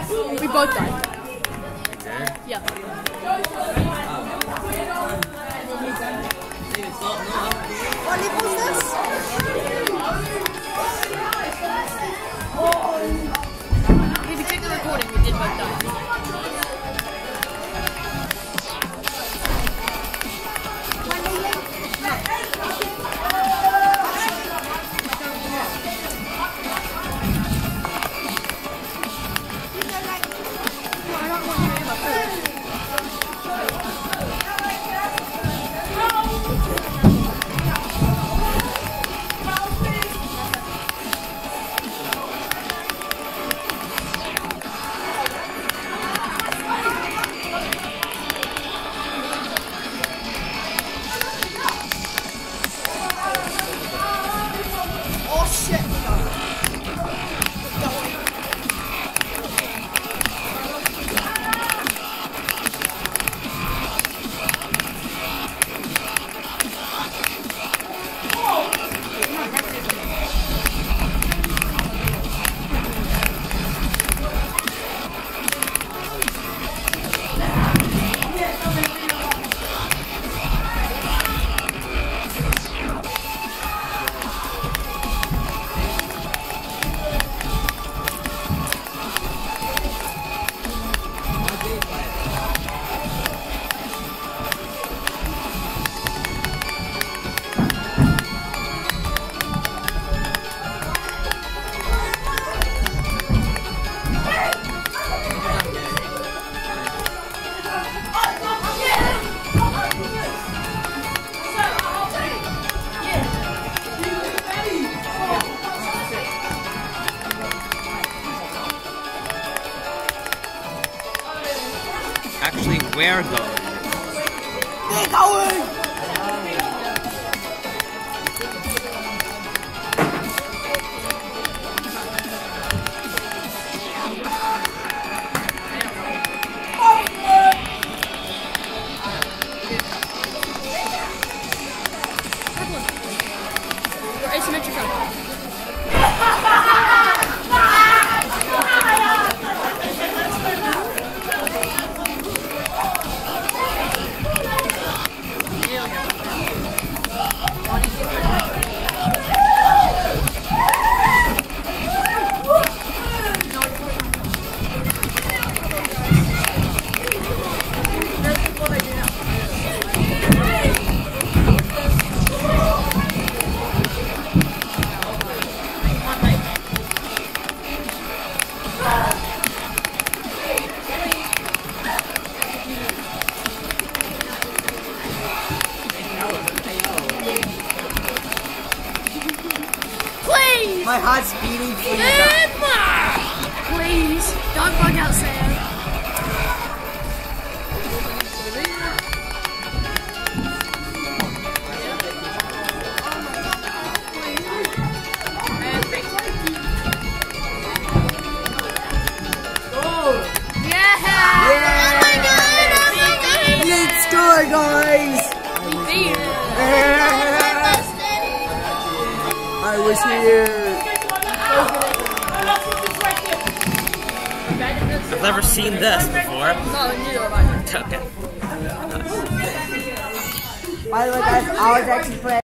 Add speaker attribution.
Speaker 1: We both died. Yeah.
Speaker 2: What level is this?
Speaker 1: If you check the recording, we did both die.
Speaker 3: Actually, we're going.
Speaker 2: We're going!
Speaker 1: You're asymmetrical.
Speaker 2: My heart's beating for you.
Speaker 1: Please, don't bug out Sam. Yeah! Oh my god! Oh my god!
Speaker 2: Let's go, guys!
Speaker 1: We beat it!
Speaker 2: I was here.
Speaker 3: I've never seen this before.
Speaker 1: No, neither have I.
Speaker 3: Okay.
Speaker 2: By the way, guys, I was actually playing.